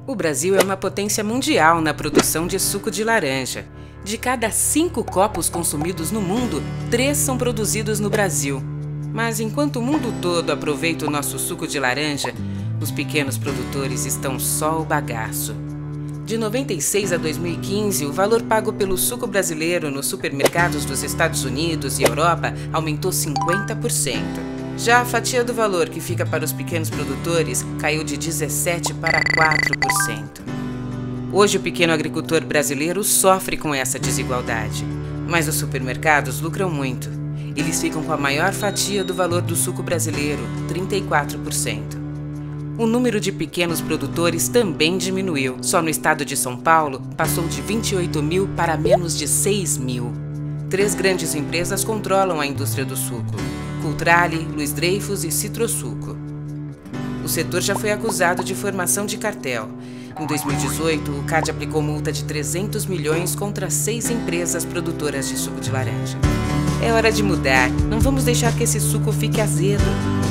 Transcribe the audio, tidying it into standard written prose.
O Brasil é uma potência mundial na produção de suco de laranja. De cada 5 copos consumidos no mundo, 3 são produzidos no Brasil. Mas enquanto o mundo todo aproveita o nosso suco de laranja, os pequenos produtores estão só o bagaço. De 96 a 2015, o valor pago pelo suco brasileiro nos supermercados dos Estados Unidos e Europa aumentou 50%. Já a fatia do valor que fica para os pequenos produtores caiu de 17% para 4%. Hoje o pequeno agricultor brasileiro sofre com essa desigualdade. Mas os supermercados lucram muito. Eles ficam com a maior fatia do valor do suco brasileiro, 34%. O número de pequenos produtores também diminuiu. Só no estado de São Paulo, passou de 28 mil para menos de 6 mil. 3 grandes empresas controlam a indústria do suco: Cultrale, Luiz Dreyfus e Citrosuco. O setor já foi acusado de formação de cartel. Em 2018, o CAD aplicou multa de 300 milhões contra 6 empresas produtoras de suco de laranja. É hora de mudar. Não vamos deixar que esse suco fique azedo.